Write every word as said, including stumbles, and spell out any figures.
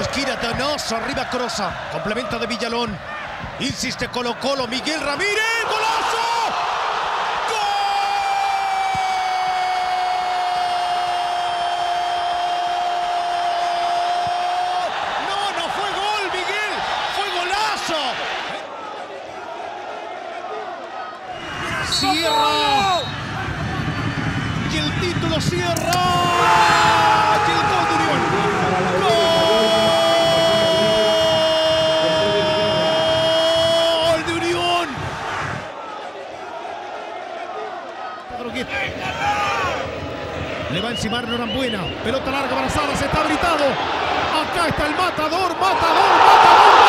Gira Donoso, arriba Crosa, complemento de Villalón. Insiste Colo Colo, Miguel Ramírez, ¡golazo! Cierra y el título cierra y el gol de Unión. Gol de Unión. Le va a encimar Norambuena, pelota larga para Salas, está habilitado. Acá está el matador, matador, matador.